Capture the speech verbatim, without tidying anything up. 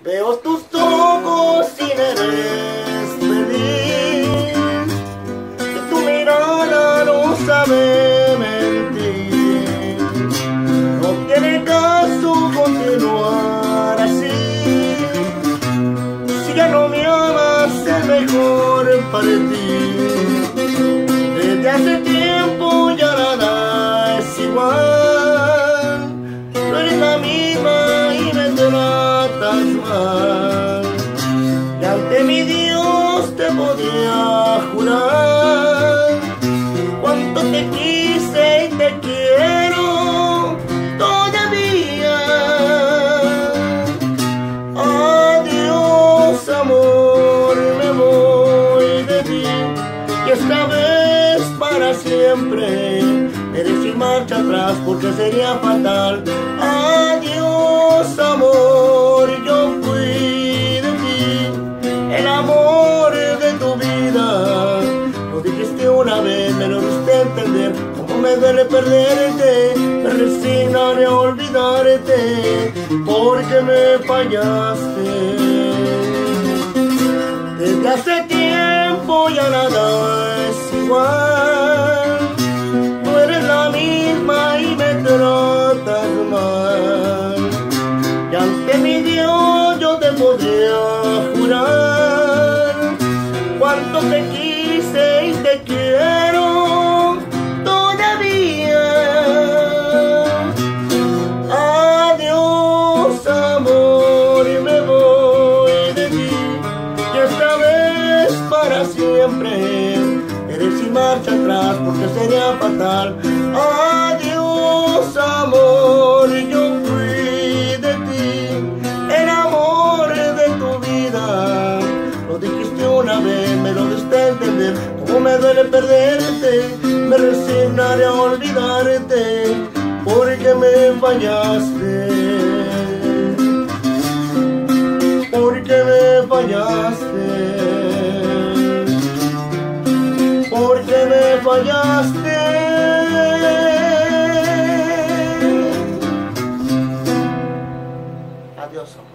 Veo tus ojos y eres feliz, que tu mirada no sabe mentir. No tiene caso continuar así, si ya no me amas es mejor para ti. Desde hace tiempo ya nada es igual, no eres la misma y me tratas mal. Y ante mi Dios te podía jurar cuánto te quise y te quiero todavía. Adiós amor, me voy de ti, y esta vez para siempre. Eres sin marcha atrás porque sería fatal. Adiós amor, yo fui de ti, el amor de tu vida. Lo dijiste una vez, me lo diste a entender. Como me duele perderte, me resignaré a olvidarte, porque me fallaste. Desde hace tiempo ya nada es igual, no eres la misma y me tratas mal. Y ante mi Dios yo te podría jurar cuánto te quise y te quiero todavía. Adiós amor, y me voy de ti, y esta vez para siempre. Eres sin marcha atrás porque sería fatal. Adiós amor, yo fui de ti, el amor de tu vida. Lo dijiste una vez, me lo diste a entender. Como me duele perderte, me resignaré a olvidarte, porque me fallaste, porque me fallaste, porque me fallaste. Adiós.